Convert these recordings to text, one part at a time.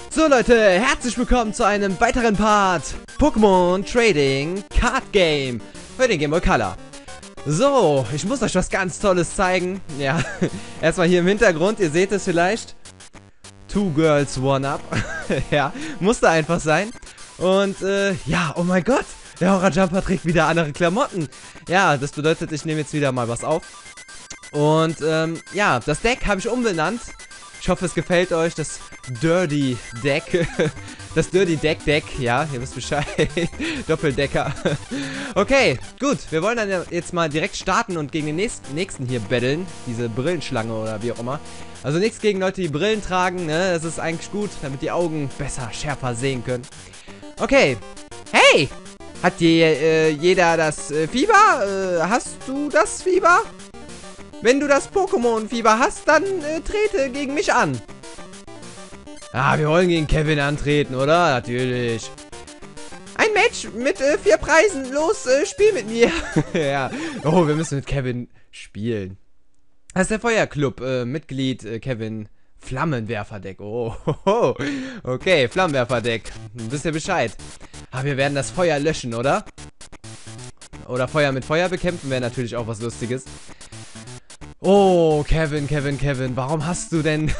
So Leute, herzlich willkommen zu einem weiteren Part Pokémon Trading Card Game für den Game Boy Color. So, ich muss euch was ganz Tolles zeigen. Ja, erstmal hier im Hintergrund, ihr seht es vielleicht. Two Girls, One Up. Ja, musste einfach sein. Und ja, oh mein Gott, der Horror Jumper trägt wieder andere Klamotten. Ja, das bedeutet, ich nehme jetzt wieder mal was auf. Und ja, das Deck habe ich umbenannt. Ich hoffe, es gefällt euch, das Dirty Deck. Das Dirty Deck, ja, ihr wisst Bescheid. Doppeldecker. Okay, gut, wir wollen dann jetzt mal direkt starten und gegen den nächsten hier battlen. Diese Brillenschlange oder wie auch immer. Also nichts gegen Leute, die Brillen tragen, ne? Das ist eigentlich gut, damit die Augen besser, schärfer sehen können. Okay, hey! Hat jeder das Fieber? Hast du das Fieber? Wenn du das Pokémon-Fieber hast, dann trete gegen mich an. Ah, wir wollen gegen Kevin antreten, oder? Natürlich. Ein Match mit 4 Preisen. Los, spiel mit mir. Ja. Oh, wir müssen mit Kevin spielen. Das ist der Feuerclub. Mitglied Kevin Flammenwerferdeck. Oh, okay, Flammenwerferdeck. Wisst ihr Bescheid. Aber wir werden das Feuer löschen, oder? Oder Feuer mit Feuer bekämpfen wäre natürlich auch was Lustiges. Oh, Kevin, warum hast du denn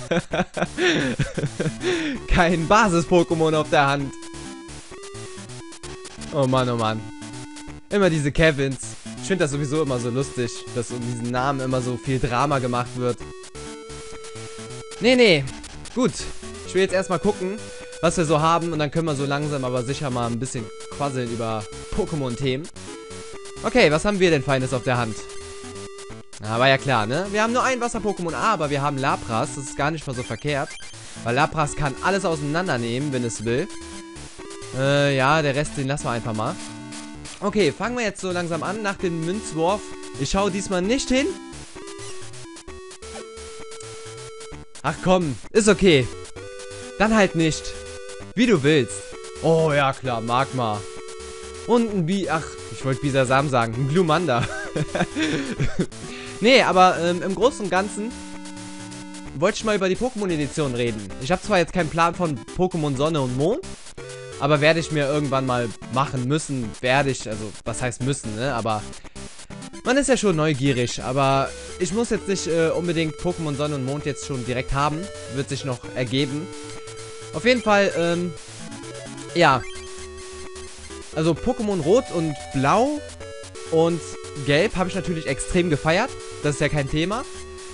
kein Basis-Pokémon auf der Hand? Oh Mann, oh Mann. Immer diese Kevins. Ich finde das sowieso immer so lustig, dass um diesen Namen immer so viel Drama gemacht wird. Nee. Gut. Ich will jetzt erstmal gucken, was wir so haben. Und dann können wir so langsam aber sicher mal ein bisschen quasseln über Pokémon-Themen. Okay, was haben wir denn Feines auf der Hand? Na, war ja klar, ne? Wir haben nur ein Wasser-Pokémon, aber wir haben Lapras. Das ist gar nicht mal so verkehrt. Weil Lapras kann alles auseinandernehmen, wenn es will. Ja, der Rest, den lassen wir einfach mal. Okay, fangen wir jetzt so langsam an nach dem Münzwurf. Ich schaue diesmal nicht hin. Ach komm, ist okay. Dann halt nicht. Wie du willst. Oh ja, klar, Magma. Und ein ich wollte Bisasam sagen. Ein Glumanda. Nee, aber im Großen und Ganzen wollte ich mal über die Pokémon-Edition reden. Ich habe zwar jetzt keinen Plan von Pokémon Sonne und Mond, aber werde ich mir irgendwann mal machen müssen, also was heißt müssen, ne? Aber man ist ja schon neugierig, aber ich muss jetzt nicht unbedingt Pokémon Sonne und Mond jetzt schon direkt haben. Wird sich noch ergeben. Auf jeden Fall, ja. Also Pokémon Rot und Blau und Gelb habe ich natürlich extrem gefeiert. Das ist ja kein Thema.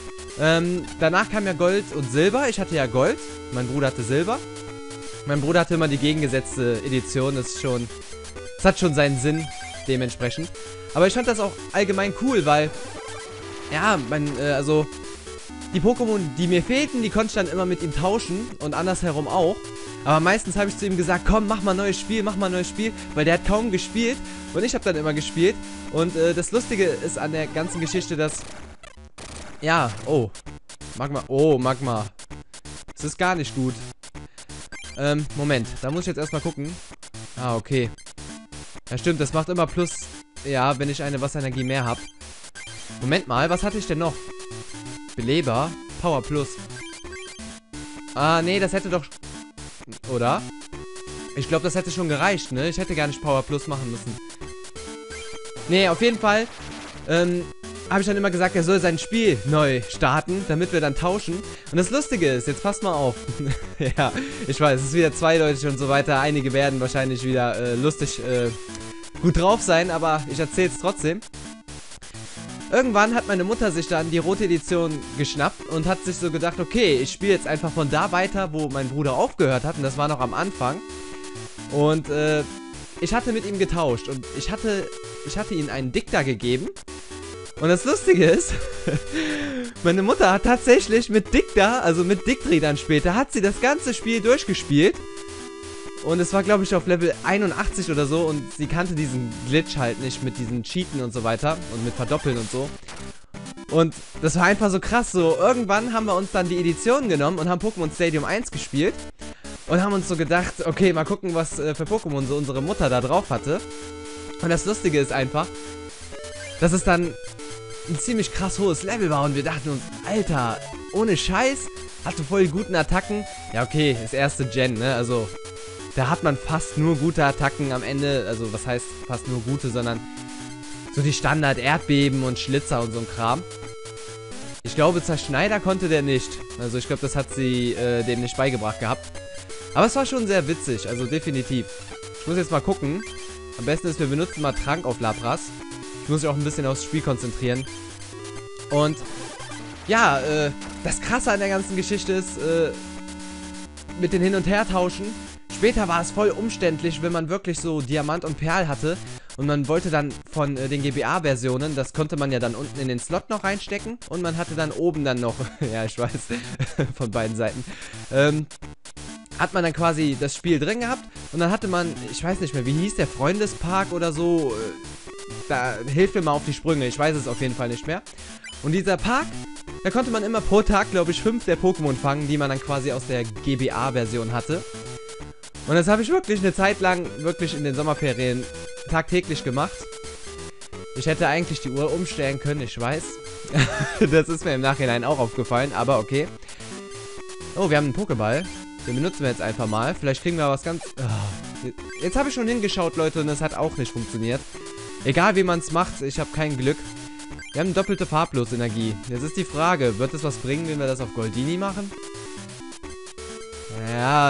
Danach kam ja Gold und Silber. Ich hatte ja Gold. Mein Bruder hatte Silber. Mein Bruder hatte immer die gegengesetzte Edition. Das hat schon seinen Sinn dementsprechend. Aber ich fand das auch allgemein cool, weil ja, also die Pokémon, die mir fehlten, die konnte ich dann immer mit ihm tauschen und andersherum auch. Aber meistens habe ich zu ihm gesagt, komm, mach mal ein neues Spiel, weil der hat kaum gespielt und ich habe dann immer gespielt. Und das Lustige ist an der ganzen Geschichte, dass, ja, Magma, das ist gar nicht gut. Moment, da muss ich jetzt erstmal gucken. Ah, okay. Ja, stimmt, das macht immer plus, ja, wenn ich eine Wasserenergie mehr habe. Moment mal, was hatte ich denn noch? Beleber, Power Plus. Ah, nee, das hätte doch... Oder? Ich glaube, das hätte schon gereicht, ne? Ich hätte gar nicht Power Plus machen müssen. Nee, auf jeden Fall habe ich dann immer gesagt, er soll sein Spiel neu starten, damit wir dann tauschen. Und das Lustige ist, jetzt passt mal auf. Ja, ich weiß, es ist wieder zweideutig und so weiter. Einige werden wahrscheinlich wieder lustig gut drauf sein, aber ich erzähle es trotzdem. Irgendwann hat meine Mutter sich dann die rote Edition geschnappt und hat sich so gedacht, okay, ich spiele jetzt einfach von da weiter, wo mein Bruder aufgehört hat. Und das war noch am Anfang. Und ich hatte mit ihm getauscht und ich hatte ihm einen Dicta gegeben. Und das Lustige ist, meine Mutter hat tatsächlich mit Dicta, also mit Dictri dann später, hat sie das ganze Spiel durchgespielt. Und es war, glaube ich, auf Level 81 oder so. Und sie kannte diesen Glitch halt nicht mit diesen Cheaten und so weiter. Und mit Verdoppeln und so. Und das war einfach so krass. So, irgendwann haben wir uns dann die Edition genommen und haben Pokémon Stadium 1 gespielt. Und haben uns so gedacht, okay, mal gucken, was für Pokémon so unsere Mutter da drauf hatte. Und das Lustige ist einfach, dass es dann ein ziemlich krass hohes Level war. Und wir dachten uns, Alter, ohne Scheiß, hatte voll die guten Attacken. Ja, okay, das erste Gen, ne, also da hat man fast nur gute Attacken am Ende. Also, was heißt fast nur gute, sondern so die Standard-Erdbeben und Schlitzer und so ein Kram. Ich glaube, Zerschneider konnte der nicht. Also, ich glaube, das hat sie dem nicht beigebracht gehabt. Aber es war schon sehr witzig, also definitiv. Ich muss jetzt mal gucken. Am besten ist, wir benutzen mal Trank auf Lapras. Ich muss mich auch ein bisschen aufs Spiel konzentrieren. Und ja, das Krasse an der ganzen Geschichte ist, mit den Hin- und Her-Tauschen. Später war es voll umständlich, wenn man wirklich so Diamant und Perl hatte und man wollte dann von den GBA-Versionen, das konnte man ja dann unten in den Slot noch reinstecken und man hatte dann oben dann noch, ja ich weiß, von beiden Seiten, hat man dann quasi das Spiel drin gehabt und dann hatte man, ich weiß nicht mehr, wie hieß der, Freundespark oder so, da hilft mir mal auf die Sprünge, ich weiß es auf jeden Fall nicht mehr. Und dieser Park, da konnte man immer pro Tag, glaube ich, 5 der Pokémon fangen, die man dann quasi aus der GBA-Version hatte. Und das habe ich wirklich eine Zeit lang, wirklich in den Sommerferien, tagtäglich gemacht. Ich hätte eigentlich die Uhr umstellen können, ich weiß. Das ist mir im Nachhinein auch aufgefallen, aber okay. Oh, wir haben einen Pokéball. Den benutzen wir jetzt einfach mal. Vielleicht kriegen wir was ganz... Oh. Jetzt habe ich schon hingeschaut, Leute, und es hat auch nicht funktioniert. Egal wie man es macht, ich habe kein Glück. Wir haben doppelte Farblos-Energie. Jetzt ist die Frage, wird es was bringen, wenn wir das auf Goldini machen? Ja...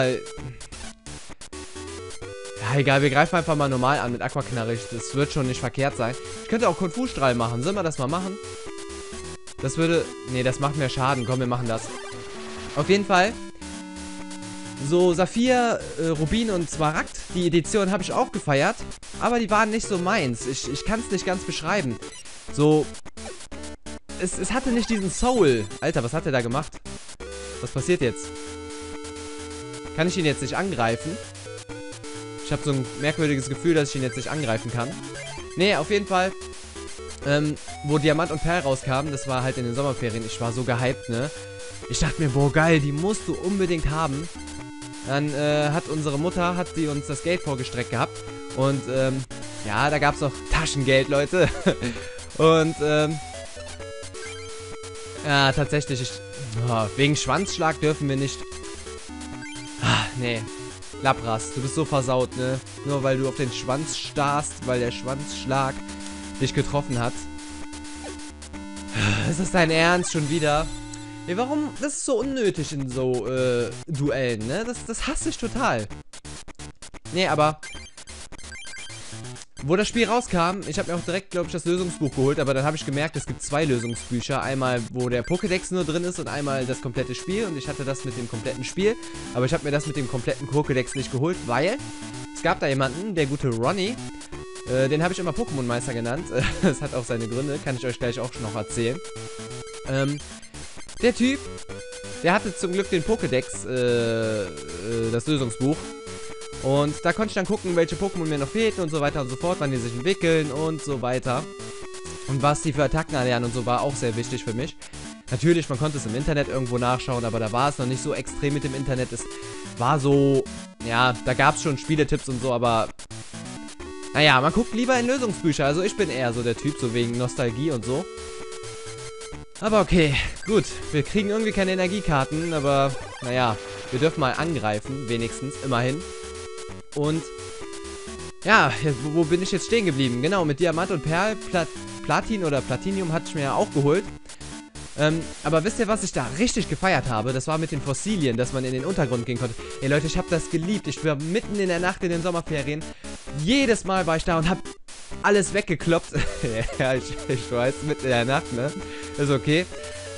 Ja, egal, wir greifen einfach mal normal an mit Aquaknarrig. Das wird schon nicht verkehrt sein. Ich könnte auch Kung-Fu-Strahl machen. Sollen wir das mal machen? Das würde... Nee, das macht mir Schaden. Komm, wir machen das. Auf jeden Fall. So, Saphir, Rubin und Smaragd. Die Edition habe ich auch gefeiert. Aber die waren nicht so meins. Ich kann es nicht ganz beschreiben. So... Es hatte nicht diesen Soul. Alter, was hat der da gemacht? Was passiert jetzt? Kann ich ihn jetzt nicht angreifen? Ich habe so ein merkwürdiges Gefühl, dass ich ihn jetzt nicht angreifen kann. Nee, auf jeden Fall, wo Diamant und Perl rauskamen, das war halt in den Sommerferien. Ich war so gehypt, ne? Ich dachte mir, boah, geil, die musst du unbedingt haben. Dann hat unsere Mutter, hat sie uns das Geld vorgestreckt gehabt. Und, ja, da gab es noch Taschengeld, Leute. Und, ja, tatsächlich, wegen Schwanzschlag dürfen wir nicht... Nee. Lapras, du bist so versaut, ne? Nur weil du auf den Schwanz starrst, weil der Schwanzschlag dich getroffen hat. Ist das dein Ernst schon wieder? Ja, warum? Das ist so unnötig in so, Duellen, ne? Das hasse ich total. Nee, aber... Wo das Spiel rauskam, ich habe mir auch direkt, glaube ich, das Lösungsbuch geholt, aber dann habe ich gemerkt, es gibt 2 Lösungsbücher. Einmal, wo der Pokédex nur drin ist und einmal das komplette Spiel. Und ich hatte das mit dem kompletten Spiel, aber ich habe mir das mit dem kompletten Pokédex nicht geholt, weil es gab da jemanden, der gute Ronny, den habe ich immer Pokémon-Meister genannt. Das hat auch seine Gründe, kann ich euch gleich auch noch erzählen. Der Typ, der hatte zum Glück den Pokédex, das Lösungsbuch. Und da konnte ich dann gucken, welche Pokémon mir noch fehlten und so weiter und so fort, wann die sich entwickeln und so weiter. Und was die für Attacken erlernen und so war auch sehr wichtig für mich. Natürlich, man konnte es im Internet irgendwo nachschauen, aber da war es noch nicht so extrem mit dem Internet. Es war so, ja, da gab es schon Spieletipps und so, aber naja, man guckt lieber in Lösungsbücher. Also ich bin eher so der Typ, so wegen Nostalgie und so. Aber okay, gut, wir kriegen irgendwie keine Energiekarten, aber naja, wir dürfen mal angreifen, wenigstens, immerhin. Und ja, wo bin ich jetzt stehen geblieben? Genau, mit Diamant und Perl, Platin oder Platinium hatte ich mir ja auch geholt. Aber wisst ihr, was ich da richtig gefeiert habe? Das war mit den Fossilien, dass man in den Untergrund gehen konnte. Ey Leute, ich habe das geliebt. Ich war mitten in der Nacht in den Sommerferien. Jedes Mal war ich da und habe alles weggekloppt. Ja, ich weiß, mitten in der Nacht, ne? Ist okay.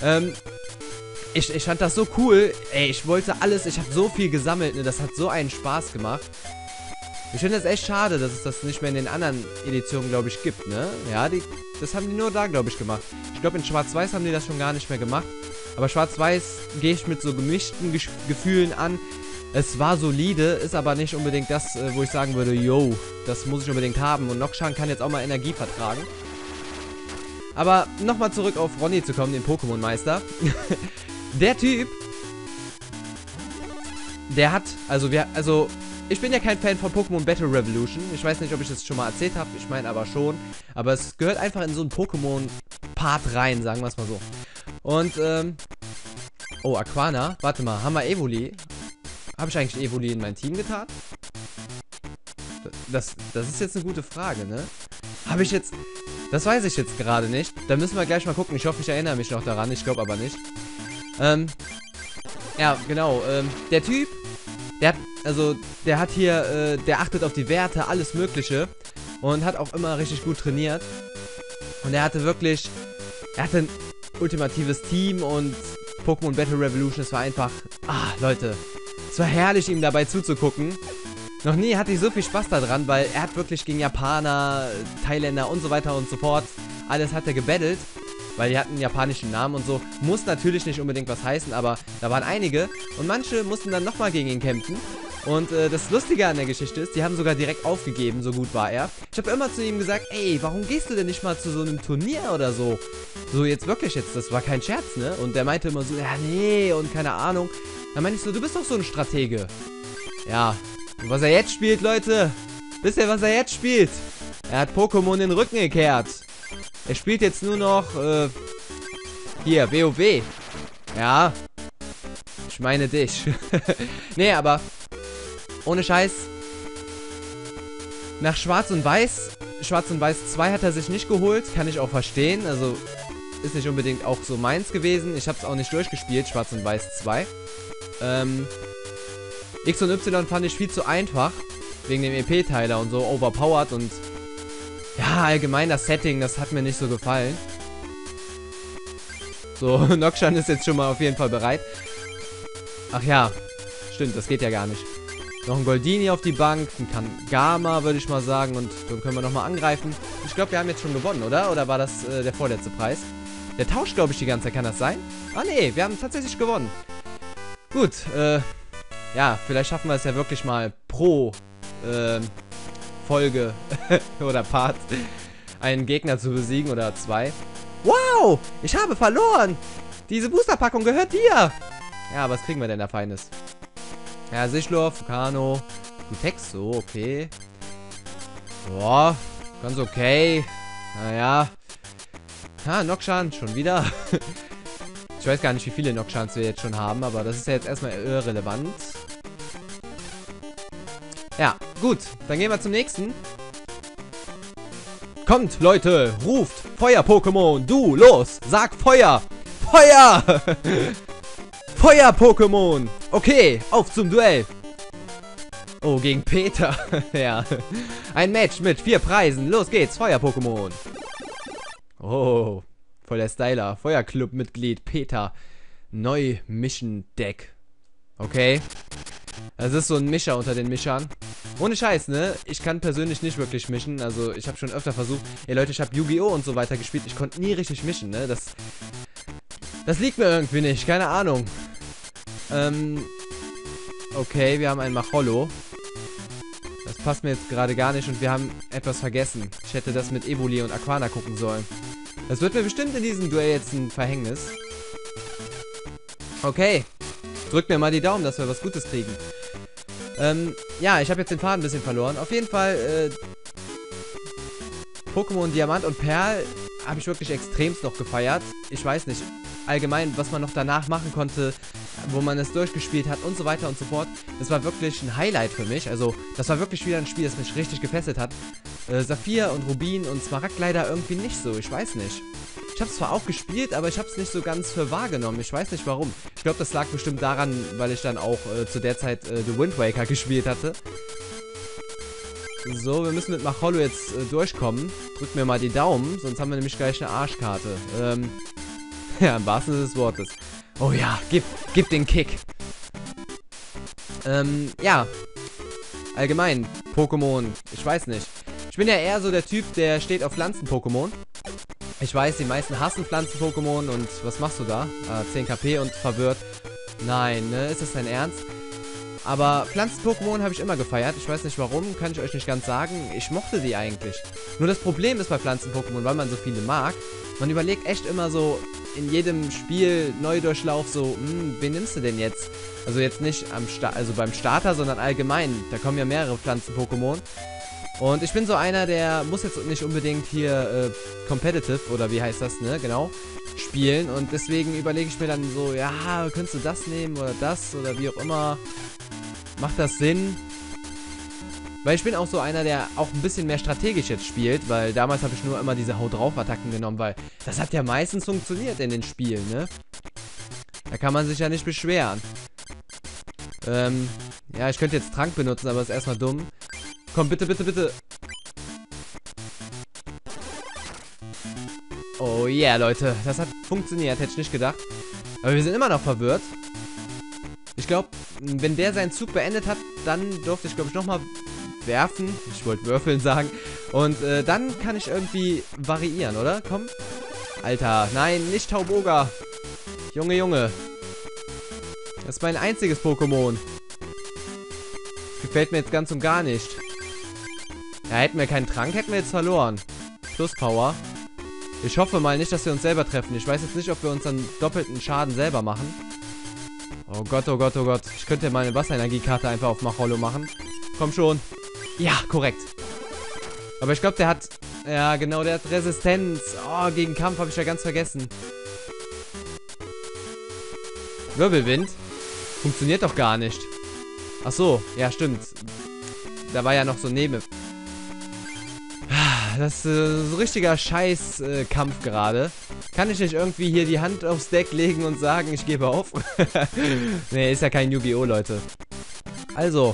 Ich fand das so cool. Ey, ich wollte alles, ich habe so viel gesammelt, ne? Das hat so einen Spaß gemacht. Ich finde es echt schade, dass es das nicht mehr in den anderen Editionen, glaube ich, gibt, ne? Ja, das haben die nur da, glaube ich, gemacht. Ich glaube, in Schwarz-Weiß haben die das schon gar nicht mehr gemacht. Aber Schwarz-Weiß gehe ich mit so gemischten Gefühlen an. Es war solide, ist aber nicht unbedingt das, wo ich sagen würde, yo, das muss ich unbedingt haben. Und Nokshan kann jetzt auch mal Energie vertragen. Aber nochmal zurück auf Ronny zu kommen, den Pokémon-Meister. Der Typ, der hat, ich bin ja kein Fan von Pokémon Battle Revolution. Ich weiß nicht, ob ich das schon mal erzählt habe. Ich meine aber schon. Aber es gehört einfach in so einen Pokémon-Part rein, sagen wir es mal so. Und, Oh, Aquana. Warte mal, haben wir Evoli? Habe ich eigentlich Evoli in mein Team getan? Das ist jetzt eine gute Frage, ne? Habe ich jetzt... Das weiß ich jetzt gerade nicht. Da müssen wir gleich mal gucken. Ich hoffe, ich erinnere mich noch daran. Ich glaube aber nicht. Ja, genau. Der Typ, der hat hier, der achtet auf die Werte, alles Mögliche. Und hat auch immer richtig gut trainiert. Und er hatte ein ultimatives Team und Pokémon Battle Revolution, es war einfach, Leute, es war herrlich, ihm dabei zuzugucken. Noch nie hatte ich so viel Spaß daran, weil er hat wirklich gegen Japaner, Thailänder und so weiter und so fort, alles hat er gebattelt, weil die hatten einen japanischen Namen und so. Muss natürlich nicht unbedingt was heißen, aber da waren einige und manche mussten dann nochmal gegen ihn kämpfen. Und das Lustige an der Geschichte ist, die haben sogar direkt aufgegeben, so gut war er. Ich habe immer zu ihm gesagt, ey, warum gehst du denn nicht mal zu so einem Turnier oder so? So jetzt wirklich jetzt, das war kein Scherz, ne? Und der meinte immer so, ja nee und keine Ahnung. Dann meinte ich so, du bist doch so ein Stratege. Ja, und was er jetzt spielt, Leute, wisst ihr, was er jetzt spielt? Er hat Pokémon den Rücken gekehrt. Er spielt jetzt nur noch, hier, WoW. Ja, ich meine dich. Nee, aber... Ohne Scheiß. Nach Schwarz und Weiß 2 hat er sich nicht geholt. Kann ich auch verstehen. Also ist nicht unbedingt auch so meins gewesen. Ich habe es auch nicht durchgespielt, Schwarz und Weiß 2. X und Y fand ich viel zu einfach. Wegen dem EP-Teiler und so overpowered. Und ja, allgemein das Setting, das hat mir nicht so gefallen. So, Nokshan ist jetzt schon mal auf jeden Fall bereit. Ach ja, stimmt, das geht ja gar nicht. Noch ein Goldini auf die Bank, ein Kangama, würde ich mal sagen. Und dann können wir nochmal angreifen. Ich glaube, wir haben jetzt schon gewonnen, oder? Oder war das der vorletzte Preis? Der tauscht, glaube ich, die ganze Zeit. Kann das sein? Ah, nee, wir haben tatsächlich gewonnen. Gut, ja, vielleicht schaffen wir es ja wirklich mal pro Folge oder Part einen Gegner zu besiegen oder 2. Wow, ich habe verloren. Diese Boosterpackung gehört dir. Ja, was kriegen wir denn da Feines? Ja, Sichlor, Fukano, Utexo, okay. Boah, ganz okay. Naja. Ah, Nokshan, schon wieder. Ich weiß gar nicht, wie viele Nokshans wir jetzt schon haben, aber das ist ja jetzt erstmal irrelevant. Ja, gut, dann gehen wir zum nächsten. Kommt, Leute, ruft Feuer-Pokémon, du, los, sag Feuer. Feuer! Feuer-Pokémon! Okay, auf zum Duell! Oh, gegen Peter. Ja. Ein Match mit 4 Preisen. Los geht's, Feuer-Pokémon. Oh, voll der Styler. Feuerclub-Mitglied Peter. Neu-Mission-Deck. Okay. Das ist so ein Mischer unter den Mischern. Ohne Scheiß, ne? Ich kann persönlich nicht wirklich mischen. Also, ich habe schon öfter versucht. Ey, Leute, ich habe Yu-Gi-Oh! Und so weiter gespielt. Ich konnte nie richtig mischen, ne? Das liegt mir irgendwie nicht. Keine Ahnung. Okay, wir haben ein Machollo. Das passt mir jetzt gerade gar nicht und wir haben etwas vergessen. Ich hätte das mit Evoli und Aquana gucken sollen. Das wird mir bestimmt in diesem Duell jetzt ein Verhängnis. Okay. Drückt mir mal die Daumen, dass wir was Gutes kriegen. Ja, ich habe jetzt den Faden ein bisschen verloren. Auf jeden Fall, Pokémon Diamant und Perl habe ich wirklich extremst noch gefeiert. Ich weiß nicht, allgemein, was man noch danach machen konnte, wo man es durchgespielt hat und so weiter und so fort. Das war wirklich ein Highlight für mich. Also, das war wirklich wieder ein Spiel, das mich richtig gefesselt hat. Saphir und Rubin und Smaragd leider irgendwie nicht so. Ich weiß nicht. Ich habe es zwar auch gespielt, aber ich habe es nicht so ganz für wahrgenommen. Ich weiß nicht warum. Ich glaube, das lag bestimmt daran, weil ich dann auch zu der Zeit The Wind Waker gespielt hatte. So, wir müssen mit Machollo jetzt durchkommen. Drückt mir mal die Daumen, sonst haben wir nämlich gleich eine Arschkarte. Ja, im wahrsten Sinne des Wortes. Oh ja, gib den Kick. Ja. Allgemein, Pokémon, ich weiß nicht. Ich bin ja eher so der Typ, der steht auf Pflanzen-Pokémon. Ich weiß, die meisten hassen Pflanzen-Pokémon und was machst du da? 10 KP und verwirrt. Nein, ne? Ist das dein Ernst? Aber Pflanzen-Pokémon habe ich immer gefeiert. Ich weiß nicht warum, kann ich euch nicht ganz sagen. Ich mochte die eigentlich. Nur das Problem ist bei Pflanzen-Pokémon, weil man so viele mag, man überlegt echt immer so in jedem Spiel Neudurchlauf so, wen nimmst du denn jetzt? Also jetzt nicht beim Starter, sondern allgemein. Da kommen ja mehrere Pflanzen-Pokémon. Und ich bin so einer, der muss jetzt nicht unbedingt hier competitive, oder wie heißt das, ne, genau, spielen. Und deswegen überlege ich mir dann so, ja, könntest du das nehmen oder das oder wie auch immer. Macht das Sinn? Weil ich bin auch so einer, der auch ein bisschen mehr strategisch jetzt spielt, weil damals habe ich nur immer diese Hau-drauf-Attacken genommen, weil das hat ja meistens funktioniert in den Spielen, ne? Da kann man sich ja nicht beschweren. Ja, ich könnte jetzt Trank benutzen, aber ist erstmal dumm. Komm, bitte, bitte, bitte. Oh yeah, Leute. Das hat funktioniert, hätte ich nicht gedacht. Aber wir sind immer noch verwirrt. Ich glaube, wenn der seinen Zug beendet hat, dann durfte ich, glaube ich, nochmal werfen. Ich wollte würfeln sagen. Und dann kann ich irgendwie variieren, oder? Komm. Alter, nein, nicht Tauboga. Junge, Junge. Das ist mein einziges Pokémon. Gefällt mir jetzt ganz und gar nicht. Ja, hätten wir keinen Trank, hätten wir jetzt verloren. Plus Power. Ich hoffe mal nicht, dass wir uns selber treffen. Ich weiß jetzt nicht, ob wir uns dann doppelten Schaden selber machen. Oh Gott, oh Gott, oh Gott. Ich könnte meine Wasserenergiekarte einfach auf Machollo machen. Komm schon. Ja, korrekt. Aber ich glaube, der hat... Ja, genau, der hat Resistenz. Oh, gegen Kampf habe ich ja ganz vergessen. Wirbelwind? Funktioniert doch gar nicht. Ach so, ja, stimmt. Da war ja noch so Nebel. Das ist so richtiger Scheiß-Kampf gerade. Kann ich nicht irgendwie hier die Hand aufs Deck legen und sagen, ich gebe auf? Nee, ist ja kein Yu-Gi-Oh, Leute. Also.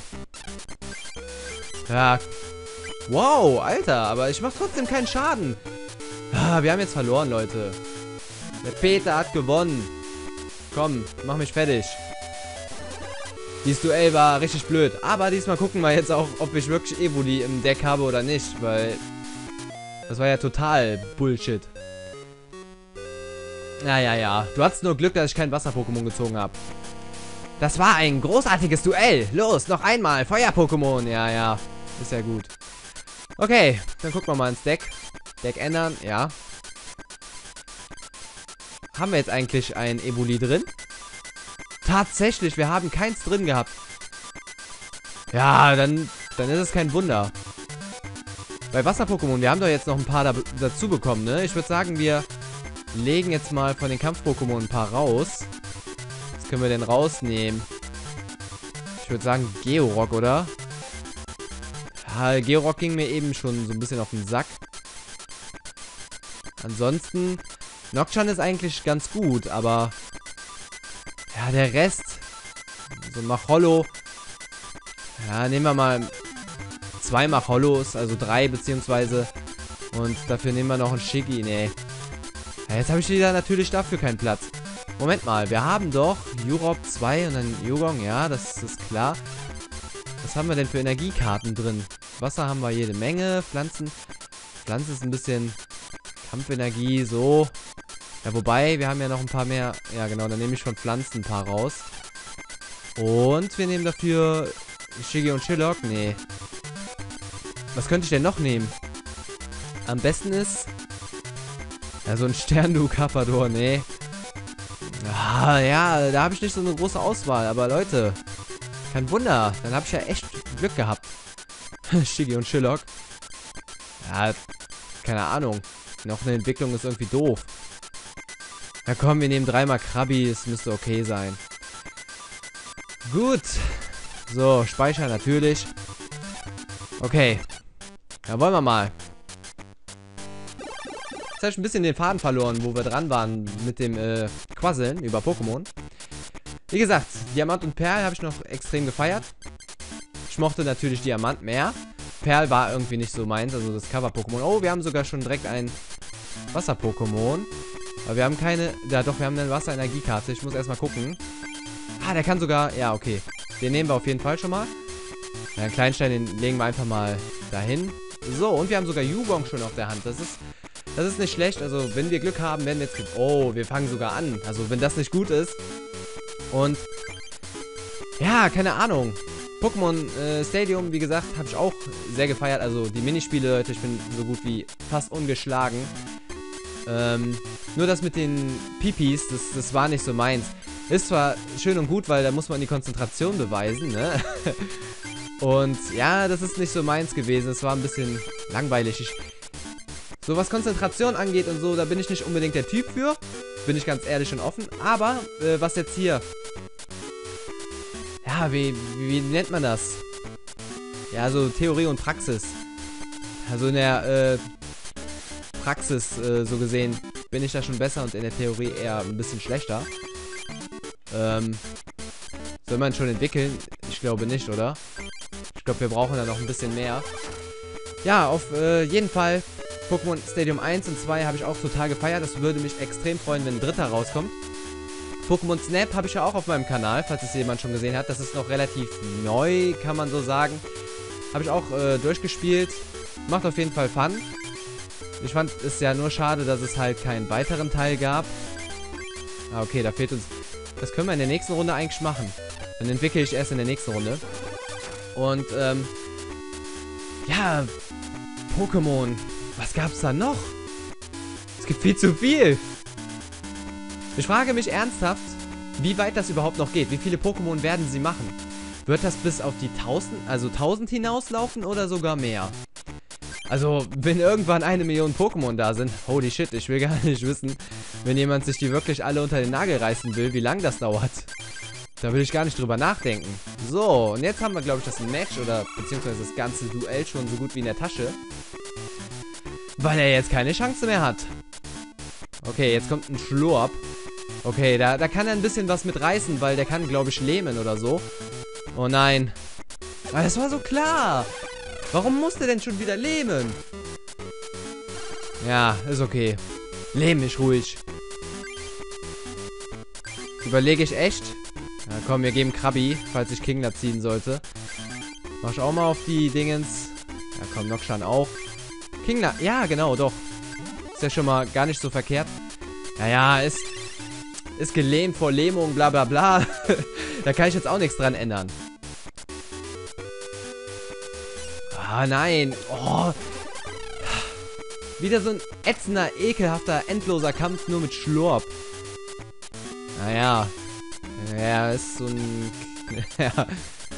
Ja. Wow, Alter, aber ich mach trotzdem keinen Schaden. Ah, wir haben jetzt verloren, Leute. Der Peter hat gewonnen. Komm, mach mich fertig. Dieses Duell war richtig blöd. Aber diesmal gucken wir jetzt auch, ob ich wirklich Evoli im Deck habe oder nicht, weil... Das war ja total Bullshit. Ja. Du hattest nur Glück, dass ich kein Wasser-Pokémon gezogen habe. Das war ein großartiges Duell. Los, noch einmal. Feuer-Pokémon. Ja. Ist ja gut. Okay, dann gucken wir mal ins Deck. Deck ändern, ja. Haben wir jetzt eigentlich ein Evoli drin? Tatsächlich, wir haben keins drin gehabt. Ja, dann ist es kein Wunder. Bei Wasser-Pokémon, wir haben doch jetzt noch ein paar dazu bekommen, ne? Ich würde sagen, wir legen jetzt mal von den Kampf-Pokémon ein paar raus. Was können wir denn rausnehmen? Ich würde sagen Georock, oder? Ja, Georock ging mir eben schon so ein bisschen auf den Sack. Ansonsten, Nocturne ist eigentlich ganz gut, aber... Ja, der Rest... So ein Machollo... Ja, nehmen wir mal... 2 Machollos, also 3 beziehungsweise. Und dafür nehmen wir noch einen Shiggy. Nee. Ja, jetzt habe ich wieder natürlich dafür keinen Platz. Moment mal, wir haben doch Europe 2 und dann Yugong, ja, das ist klar. Was haben wir denn für Energiekarten drin? Wasser haben wir jede Menge, Pflanzen. Pflanze ist ein bisschen Kampfenergie, so. Ja, wobei, wir haben ja noch ein paar mehr. Ja, genau, dann nehme ich von Pflanzen ein paar raus. Und wir nehmen dafür Shiggy und Chillock. Nee. Was könnte ich denn noch nehmen? Am besten ist... Ja, so ein Sterndu Carpador, nee. Ah, ja, da habe ich nicht so eine große Auswahl. Aber Leute, kein Wunder. Dann habe ich ja echt Glück gehabt. Shiggy und Chillock. Ja, keine Ahnung. Noch eine Entwicklung ist irgendwie doof. Ja komm, wir nehmen 3-mal Krabi. Es müsste okay sein. Gut. So, Speicher natürlich. Okay. Ja, wollen wir mal. Jetzt habe ich ein bisschen den Faden verloren, wo wir dran waren mit dem Quasseln über Pokémon. Wie gesagt, Diamant und Perl habe ich noch extrem gefeiert. Ich mochte natürlich Diamant mehr. Perl war irgendwie nicht so meins, also das Cover-Pokémon. Oh, wir haben sogar schon direkt ein Wasser-Pokémon. Aber wir haben keine... Ja doch, wir haben eine Wasserenergiekarte. Ich muss erstmal gucken. Ah, der kann sogar... Ja, okay. Den nehmen wir auf jeden Fall schon mal. Ja, einen Kleinstein, den legen wir einfach mal dahin. So, und wir haben sogar Yugong schon auf der Hand. Das ist nicht schlecht. Also, wenn wir Glück haben, werden wir jetzt... Oh, wir fangen sogar an. Also, wenn das nicht gut ist. Und... Ja, keine Ahnung. Pokémon Stadium, wie gesagt, habe ich auch sehr gefeiert. Also, die Minispiele, Leute, ich bin so gut wie fast ungeschlagen. Nur das mit den Pipis, das war nicht so meins. Ist zwar schön und gut, weil da muss man die Konzentration beweisen, ne? Und ja, das ist nicht so meins gewesen. Es war ein bisschen langweilig. So was Konzentration angeht und so, da bin ich nicht unbedingt der Typ für. Bin ich ganz ehrlich und offen. Aber, was jetzt hier... Ja, wie nennt man das? Ja, so Theorie und Praxis. Also in der, Praxis, so gesehen, bin ich da schon besser und in der Theorie eher ein bisschen schlechter. Soll man schon entwickeln? Ich glaube nicht, oder? Ich glaube, wir brauchen da noch ein bisschen mehr. Ja, auf jeden Fall Pokémon Stadium 1 und 2 habe ich auch total gefeiert. Das würde mich extrem freuen, wenn ein dritter rauskommt. Pokémon Snap habe ich ja auch auf meinem Kanal, falls es jemand schon gesehen hat. Das ist noch relativ neu, kann man so sagen. Habe ich auch durchgespielt. Macht auf jeden Fall Fun. Ich fand es ja nur schade, dass es halt keinen weiteren Teil gab. Ah, okay, da fehlt uns... Das können wir in der nächsten Runde eigentlich machen. Dann entwickle ich erst in der nächsten Runde. Und, ja, Pokémon. Was gab's da noch? Es gibt viel zu viel. Ich frage mich ernsthaft, wie weit das überhaupt noch geht. Wie viele Pokémon werden sie machen? Wird das bis auf die 1000 hinauslaufen oder sogar mehr? Also, wenn irgendwann 1 Million Pokémon da sind, holy shit, ich will gar nicht wissen, wenn jemand sich die wirklich alle unter den Nagel reißen will, wie lange das dauert. Da will ich gar nicht drüber nachdenken. So, und jetzt haben wir, glaube ich, das Match oder beziehungsweise das ganze Duell schon so gut wie in der Tasche. Weil er jetzt keine Chance mehr hat. Okay, jetzt kommt ein Schlurp. Okay, da kann er ein bisschen was mit reißen, weil der kann, glaube ich, lähmen oder so. Oh nein. Aber das war so klar. Warum musste er denn schon wieder lähmen? Ja, ist okay. Lähm mich ruhig. Überlege ich echt. Ja, komm, wir geben Krabi, falls ich Kingler ziehen sollte. Mach ich auch mal auf die Dingens. Ja, komm, Nokshan auch. Kingler, ja, genau, doch. Ist ja schon mal gar nicht so verkehrt. Ja, ist gelähmt vor Lähmung, bla bla bla. Da kann ich jetzt auch nichts dran ändern. Ah, nein. Oh. Wieder so ein ätzender, ekelhafter, endloser Kampf nur mit Schlurp. Naja. Ja, ist so ein... Ja.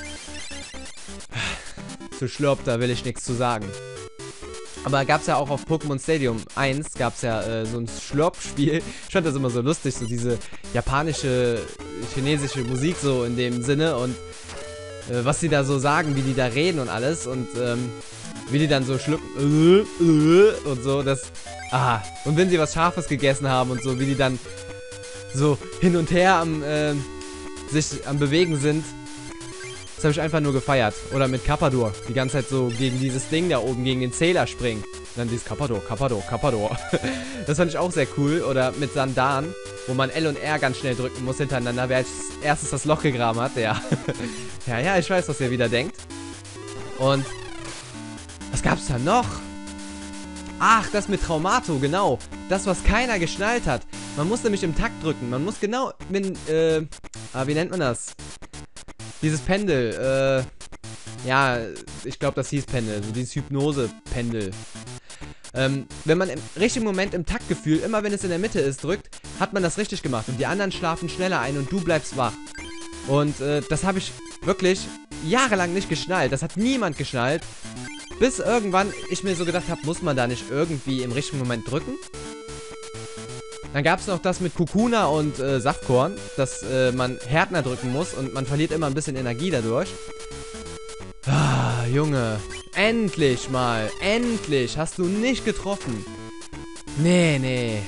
Zu Schlurp, da will ich nichts zu sagen. Aber gab es ja auch auf Pokémon Stadium 1, gab es ja so ein Schlurp-Spiel. Ich fand das immer so lustig, so diese japanische, chinesische Musik so in dem Sinne und was sie da so sagen, wie die da reden und alles und wie die dann so schlucken und so, das, aha. Und wenn sie was Scharfes gegessen haben und so, wie die dann so hin und her sich am Bewegen sind. Das habe ich einfach nur gefeiert. Oder mit Carpador. Die ganze Zeit so gegen dieses Ding da oben, gegen den Zähler springen. Und dann dieses Carpador. Das fand ich auch sehr cool. Oder mit Sandan, wo man L und R ganz schnell drücken muss hintereinander, wer als erstes das Loch gegraben hat. Ja. Ja, ich weiß, was ihr wieder denkt. Und was gab's da noch? Ach, das mit Traumato, genau. Das, was keiner geschnallt hat. Man muss nämlich im Takt drücken. Man muss genau, wie nennt man das? Dieses Pendel, ja, ich glaube, das hieß Pendel, so dieses Hypnose-Pendel. Wenn man im richtigen Moment im Taktgefühl, immer wenn es in der Mitte ist, drückt, hat man das richtig gemacht und die anderen schlafen schneller ein und du bleibst wach. Und das habe ich wirklich jahrelang nicht geschnallt, das hat niemand geschnallt, bis irgendwann ich mir so gedacht habe, muss man da nicht irgendwie im richtigen Moment drücken? Dann gab es noch das mit Kukuna und Saftkorn, dass man Härtner drücken muss und man verliert immer ein bisschen Energie dadurch. Ah, Junge. Endlich mal. Endlich. Hast du nicht getroffen. Nee.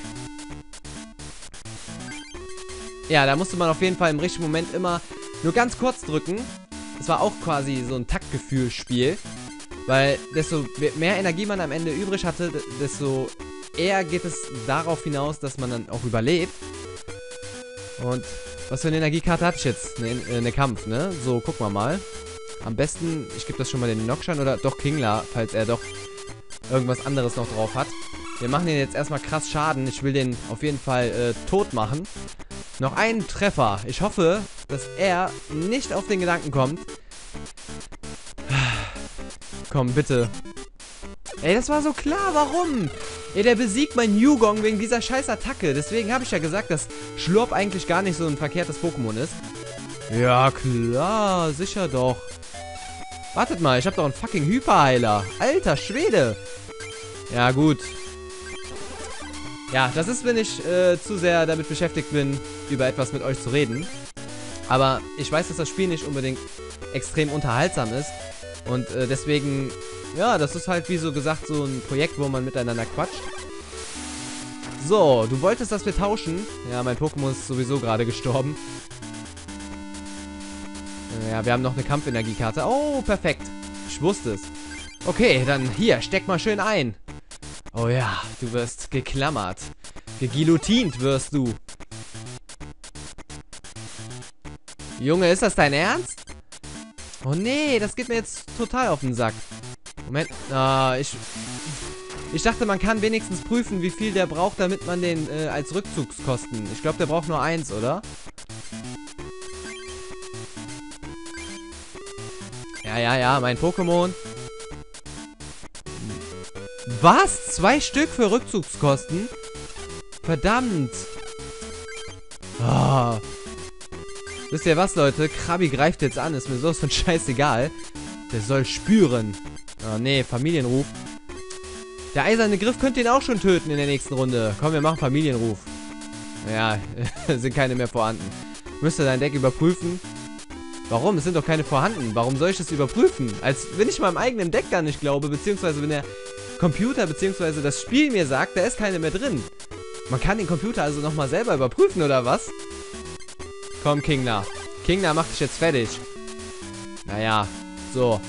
Ja, da musste man auf jeden Fall im richtigen Moment immer nur ganz kurz drücken. Das war auch quasi so ein Taktgefühlsspiel. Weil desto mehr Energie man am Ende übrig hatte, desto eher geht es darauf hinaus, dass man dann auch überlebt. Und was für eine Energiekarte hatte ich jetzt? Eine Kampf, ne? So, gucken wir mal. Am besten, ich gebe das schon mal den Nokshan oder doch Kingler, falls er doch irgendwas anderes noch drauf hat. Wir machen den jetzt erstmal krass Schaden. Ich will den auf jeden Fall tot machen. Noch einen Treffer. Ich hoffe, dass er nicht auf den Gedanken kommt. Komm, bitte. Ey, das war so klar, warum? Ey, der besiegt mein Yugong wegen dieser scheiß Attacke. Deswegen habe ich ja gesagt, dass Schlurp eigentlich gar nicht so ein verkehrtes Pokémon ist. Ja, klar, sicher doch. Wartet mal, ich habe doch einen fucking Hyperheiler. Alter Schwede. Ja, gut. Ja, das ist, wenn ich zu sehr damit beschäftigt bin, über etwas mit euch zu reden. Aber ich weiß, dass das Spiel nicht unbedingt extrem unterhaltsam ist. Und deswegen, ja, das ist halt wie so gesagt so ein Projekt, wo man miteinander quatscht. So, du wolltest, dass wir tauschen. Ja, mein Pokémon ist sowieso gerade gestorben. Ja, wir haben noch eine Kampfenergiekarte. Oh, perfekt. Ich wusste es. Okay, dann hier, steck mal schön ein. Oh ja, du wirst geklammert. Geguillotint wirst du. Junge, ist das dein Ernst? Oh nee, das geht mir jetzt total auf den Sack. Moment. Ich dachte, man kann wenigstens prüfen, wie viel der braucht, damit man den als Rückzugskosten... Ich glaube, der braucht nur 1, oder? Ja, mein Pokémon. Was? 2 Stück für Rückzugskosten? Verdammt. Oh. Wisst ihr was, Leute? Krabi greift jetzt an. Ist mir sowas von scheißegal. Der soll spüren. Oh, nee, Familienruf. Der eiserne Griff könnte ihn auch schon töten in der nächsten Runde. Komm, wir machen Familienruf. Ja, sind keine mehr vorhanden. Müsste dein Deck überprüfen. Warum? Es sind doch keine vorhanden. Warum soll ich das überprüfen? Als wenn ich meinem eigenen Deck gar nicht glaube, beziehungsweise wenn der Computer, beziehungsweise das Spiel mir sagt, da ist keine mehr drin. Man kann den Computer also nochmal selber überprüfen, oder was? Komm, Kingler. Kingler, mach dich jetzt fertig. Naja, so.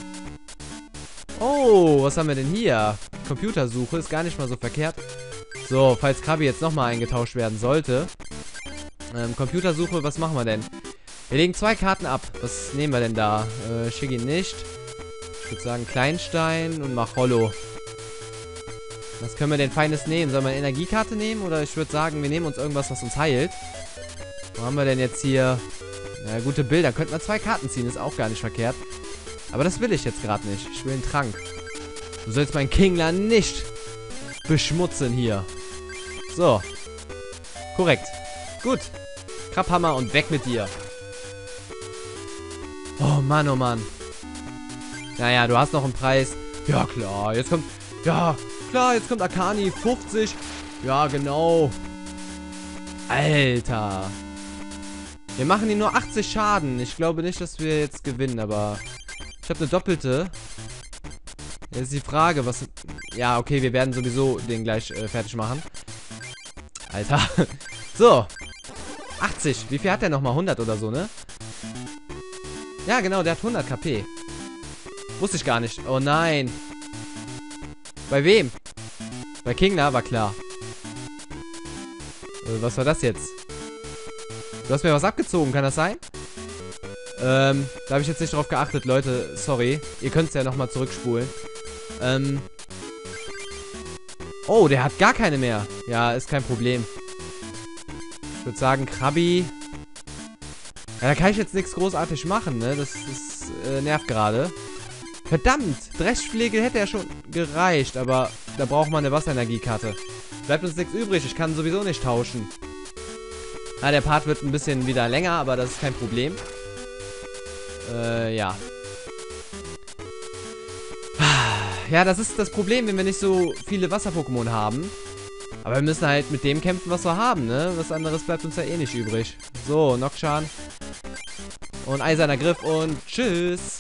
Oh, was haben wir denn hier? Computersuche ist gar nicht mal so verkehrt. So, falls Krabi jetzt nochmal eingetauscht werden sollte. Computersuche, was machen wir denn? Wir legen 2 Karten ab. Was nehmen wir denn da? Shiggy nicht. Ich würde sagen Kleinstein und Machollo. Was können wir denn Feines nehmen? Sollen wir eine Energiekarte nehmen? Oder ich würde sagen, wir nehmen uns irgendwas, was uns heilt. Wo haben wir denn jetzt hier? Na, gute Bilder. Könnten wir 2 Karten ziehen. Ist auch gar nicht verkehrt. Aber das will ich jetzt gerade nicht. Ich will einen Trank. Du sollst meinen Kingler nicht beschmutzen hier. So. Korrekt. Gut. Krabhammer und weg mit dir. Oh Mann, oh Mann. Naja, du hast noch einen Preis. Ja, klar. Jetzt kommt... Ja, klar. Jetzt kommt Akani. 50. Ja, genau. Alter. Wir machen ihm nur 80 Schaden. Ich glaube nicht, dass wir jetzt gewinnen, aber... Ich habe eine doppelte. Jetzt ist die Frage, was... Ja, okay, wir werden sowieso den gleich fertig machen. Alter. So. 80. Wie viel hat der nochmal? 100 oder so, ne? Ja, genau, der hat 100 KP. Wusste ich gar nicht. Oh nein. Bei wem? Bei Kingler, war klar. Was war das jetzt? Du hast mir was abgezogen, kann das sein? Da habe ich jetzt nicht drauf geachtet, Leute. Sorry. Ihr könnt es ja nochmal zurückspulen. Oh, der hat gar keine mehr. Ja, ist kein Problem. Ich würde sagen, Krabi. Ja, da kann ich jetzt nichts großartig machen, ne? Das nervt gerade. Verdammt! Dreschflegel hätte ja schon gereicht, aber da braucht man eine Wasserenergiekarte. Bleibt uns nichts übrig, ich kann sowieso nicht tauschen. Ja, der Part wird ein bisschen wieder länger, aber das ist kein Problem. Ja. Ja, das ist das Problem, wenn wir nicht so viele Wasser-Pokémon haben. Aber wir müssen halt mit dem kämpfen, was wir haben, ne? Was anderes bleibt uns ja eh nicht übrig. So, Nockshan. Und eiserner Griff und tschüss.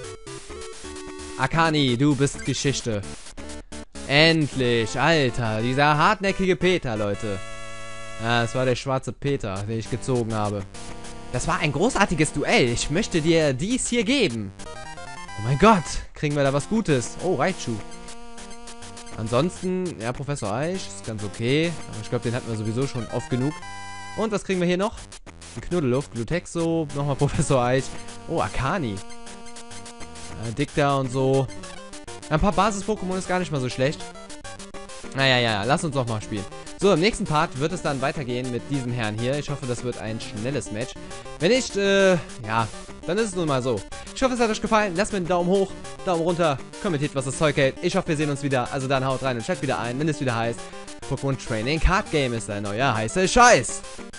Akani, du bist Geschichte. Endlich, Alter. Dieser hartnäckige Peter, Leute. Ja, das war der schwarze Peter, den ich gezogen habe. Das war ein großartiges Duell. Ich möchte dir dies hier geben. Oh mein Gott, kriegen wir da was Gutes. Oh, Raichu. Ansonsten, ja, Professor Eich ist ganz okay. Aber ich glaube, den hatten wir sowieso schon oft genug. Und was kriegen wir hier noch? Ein Knuddelluft, Glutexo, nochmal Professor Eich. Oh, Akani. Dicta und so. Ein paar Basis-Pokémon ist gar nicht mal so schlecht. Naja, lass uns doch mal spielen. So, im nächsten Part wird es dann weitergehen mit diesem Herrn hier. Ich hoffe, das wird ein schnelles Match. Wenn nicht, ja, dann ist es nun mal so. Ich hoffe, es hat euch gefallen. Lasst mir einen Daumen hoch, Daumen runter, kommentiert, was das Zeug hält. Ich hoffe, wir sehen uns wieder. Also dann haut rein und chat wieder ein, wenn es wieder heißt, Pokémon Training Card Game ist ein neuer heißer Scheiß.